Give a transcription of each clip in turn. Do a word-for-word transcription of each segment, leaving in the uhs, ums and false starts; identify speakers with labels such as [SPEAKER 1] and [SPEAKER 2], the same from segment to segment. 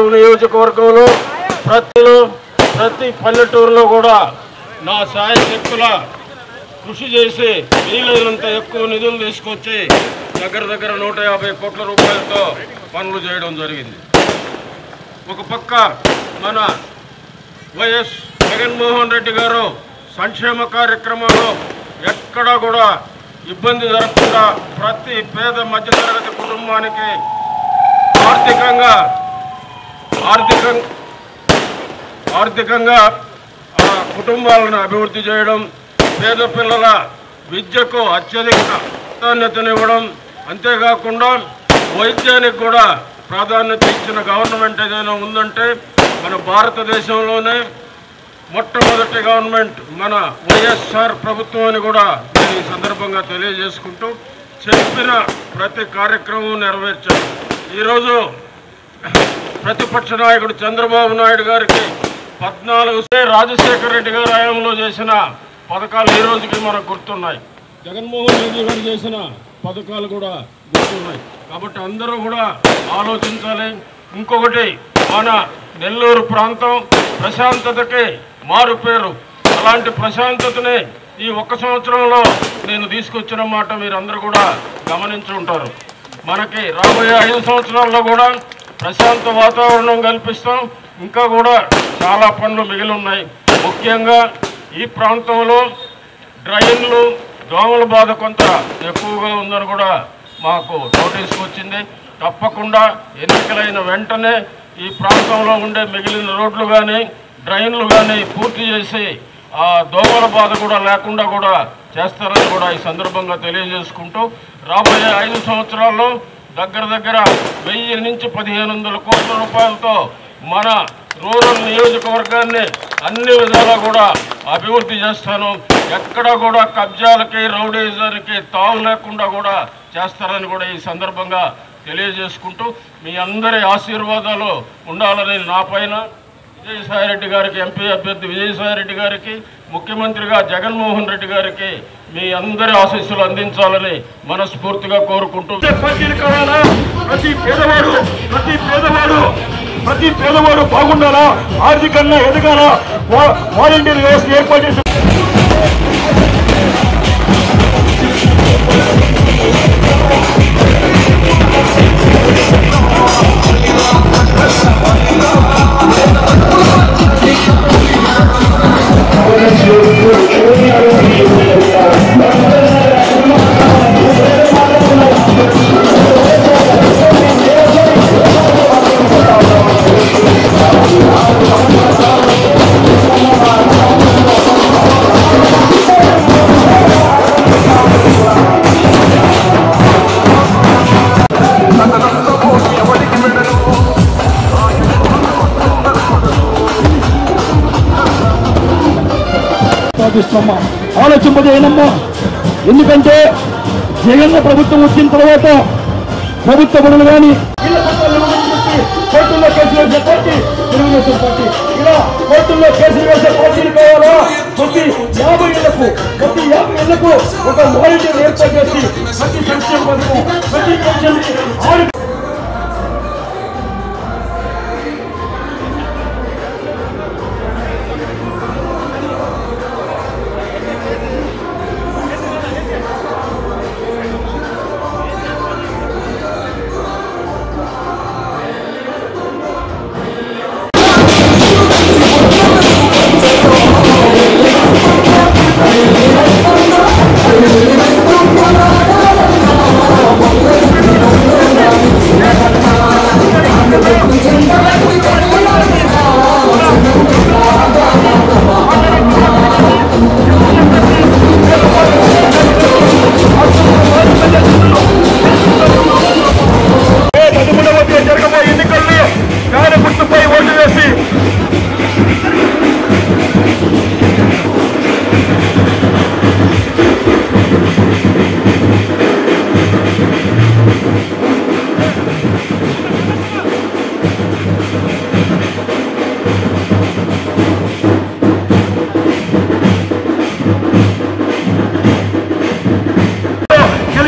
[SPEAKER 1] నియోజకవర్గంలో ప్రతి ప్రతి పల్లెటూరులో కూడా నా శాయశక్తుల కృషి చేసి వీలైనంత ఎక్కువ నిధులు తీసుకొచ్చి దగ్గర దగ్గర నూట యాభై కోట్ల రూపాయలతో పనులు చేయడం జరిగింది. ఒక పక్క మన వైఎస్ జగన్మోహన్ రెడ్డి గారు సంక్షేమ కార్యక్రమాల్లో ఎక్కడా కూడా ఇబ్బంది జరగకుండా ప్రతి పేద మధ్యతరగతి కుటుంబానికి ఆర్థికంగా ఆర్థికంగా ఆర్థికంగా కుటుంబాలను అభివృద్ధి చేయడం, పేద పిల్లల విద్యకు అత్యధిక ప్రాధాన్యతనివ్వడం, అంతేకాకుండా వైద్యానికి కూడా ప్రాధాన్యత ఇచ్చిన గవర్నమెంట్ ఏదైనా ఉందంటే మన భారతదేశంలోనే మొట్టమొదటి గవర్నమెంట్ మన వైఎస్ఆర్ ప్రభుత్వం అని కూడా నేను ఈ సందర్భంగా తెలియజేసుకుంటూ చెప్పిన ప్రతి కార్యక్రమం నెరవేర్చారు. ఈరోజు ప్రతిపక్ష నాయకుడు చంద్రబాబు నాయుడు గారికి పద్నాలుగు రాజశేఖర రెడ్డి గారి హయాంలో చేసిన పథకాలు ఈ రోజుకి మనకు గుర్తున్నాయి. జగన్మోహన్ రెడ్డి గారు చేసిన పథకాలు కూడా గుర్తున్నాయి. కాబట్టి అందరూ కూడా ఆలోచించాలి. ఇంకొకటి, మన నెల్లూరు ప్రాంతం ప్రశాంతతకి మారు పేరు. అలాంటి ప్రశాంతతని ఈ ఒక్క సంవత్సరంలో నేను తీసుకొచ్చిన మాట మీరందరూ కూడా గమనించి ఉంటారు. మనకి రాబోయే ఐదు సంవత్సరాల్లో కూడా ప్రశాంత వాతావరణం కల్పిస్తాం. ఇంకా కూడా చాలా పనులు మిగిలి ఉన్నాయి. ముఖ్యంగా ఈ ప్రాంతంలో డ్రైన్లు దోమల బాధ కొంత ఎక్కువగా ఉందని కూడా మాకు నోటీసుకు వచ్చింది. తప్పకుండా ఎన్నికలైన వెంటనే ఈ ప్రాంతంలో ఉండే మిగిలిన రోడ్లు కానీ డ్రైన్లు కానీ పూర్తి చేసి ఆ దోమల బాధ కూడా లేకుండా కూడా చేస్తారని కూడా ఈ సందర్భంగా తెలియజేసుకుంటూ రాబోయే ఐదు సంవత్సరాల్లో దగ్గర దగ్గర వెయ్యి నుంచి పదిహేను వందల కోట్ల రూపాయలతో మన రూరల్ నియోజకవర్గాన్ని అన్ని విధాలా కూడా అభివృద్ధి చేస్తాను. ఎక్కడ కూడా కబ్జాలకి రౌడీజానికి తావు లేకుండా కూడా చేస్తారని కూడా ఈ సందర్భంగా తెలియజేసుకుంటూ మీ అందరి ఆశీర్వాదాలు ఉండాలని నా పైన విజయసాయిరెడ్డి గారికి, ఎంపీ అభ్యర్థి విజయసాయిరెడ్డి గారికి, ముఖ్యమంత్రిగా జగన్మోహన్ రెడ్డి గారికి మీ అందరి ఆశీస్సులు అందించాలని మనస్ఫూర్తిగా కోరుకుంటూ
[SPEAKER 2] ప్రతి పేదవాడు ప్రతి పేదవాడు ప్రతి పేదవాడు బాగుండాలా, ఆర్థికంగా ఎదగాలా, వాలంటీర్ వ్యవస్థ ఏర్పాటు చేసి ఆలోచింపజేయనమ్మా. ఎందుకంటే జగన్ ప్రభుత్వం వచ్చిన తర్వాత ప్రభుత్వ పనులు కానీ కోర్టుల్లో కేసులు వేసే పార్టీ తెలుగుదేశం పార్టీ. ఇలా కోర్టుల్లో కేసులు వేసే పార్టీలు కావాలా? ప్రతి యాభై ఏళ్లకు ప్రతి యాభై ఏళ్లకు ఒక వాలంటీర్ ఏర్పాటు చేసి ప్రతి సంక్షేమ పథకం ప్రతి పెన్షన్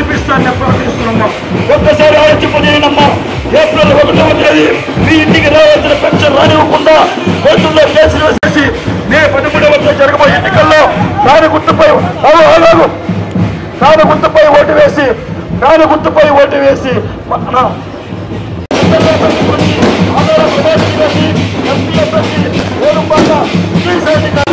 [SPEAKER 2] ఒక్కసారి ఆలోచింపజేయనమ్మా. ఏప్రిల్ ఒకటవ తేదీ మీ ఇంటికి రావాలి. సంబంధించిన పెన్షన్ రానివ్వకుండా కోర్టుల్లో కేసులు వేసేసి మే పదమూడవ తేదీ జరగబోయే ఎన్నికల్లో దాని గుర్తుపై దాని గుర్తుపై ఓటు వేసి దాని గుర్తుపై ఓటు వేసి ఆంధ్రప్రదేశ్